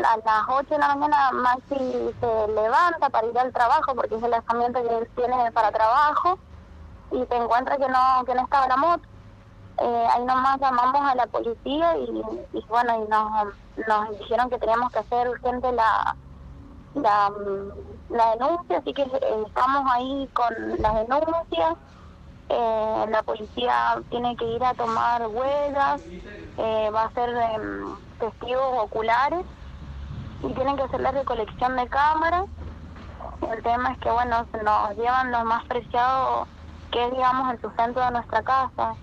a las 8 de la mañana Maxi se levanta para ir al trabajo porque es el alzamiento que él tiene para trabajo y se encuentra que no estaba la moto. Ahí nomás llamamos a la policía y bueno, y nos dijeron que teníamos que hacer urgente la denuncia, así que estamos ahí con las denuncias. La policía tiene que ir a tomar huellas, va a ser testigos oculares y tienen que hacer la recolección de cámaras. El tema es que, bueno, se nos llevan lo más preciado, que es, digamos, el sustento de nuestra casa,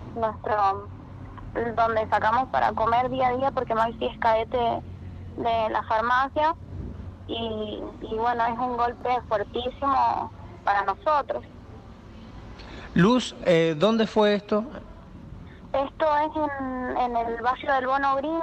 donde sacamos para comer día a día, porque Maxi es cadete de la farmacia y bueno, es un golpe fuertísimo para nosotros. Luz, ¿dónde fue esto? Esto es en el barrio del Bono Green,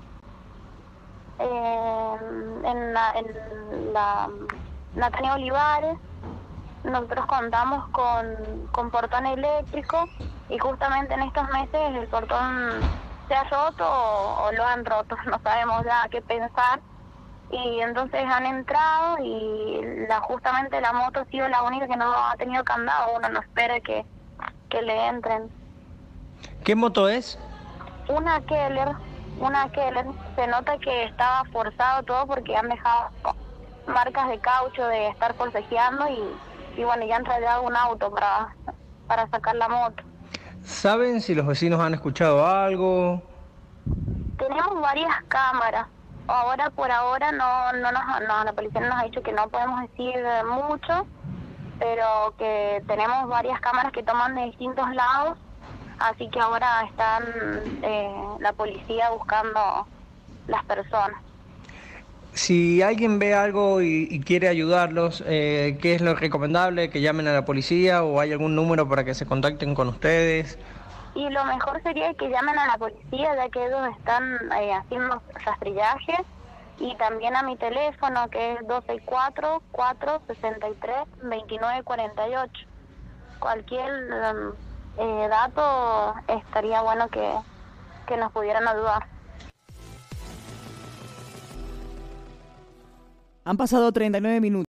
en la Natalia Olivares. Nosotros contamos con portón eléctrico y justamente en estos meses el portón se ha roto o lo han roto, no sabemos ya qué pensar. Y entonces han entrado y justamente la moto ha sido la única que no ha tenido candado. Uno no espera que le entren. ¿Qué moto es? Una Keller, se nota que estaba forzado todo porque han dejado marcas de caucho de estar forcejeando y bueno, ya han rayado un auto para sacar la moto. ¿Saben si los vecinos han escuchado algo? Tenemos varias cámaras. Ahora, por ahora, la policía nos ha dicho que no podemos decir mucho, pero que tenemos varias cámaras que toman de distintos lados, así que ahora están la policía buscando las personas. Si alguien ve algo y quiere ayudarlos, ¿qué es lo recomendable? ¿Que llamen a la policía o hay algún número para que se contacten con ustedes? Y lo mejor sería que llamen a la policía, ya que ellos están haciendo rastrillaje, y también a mi teléfono, que es 264-463-2948. Cualquier dato estaría bueno que nos pudieran ayudar. Han pasado 39 minutos.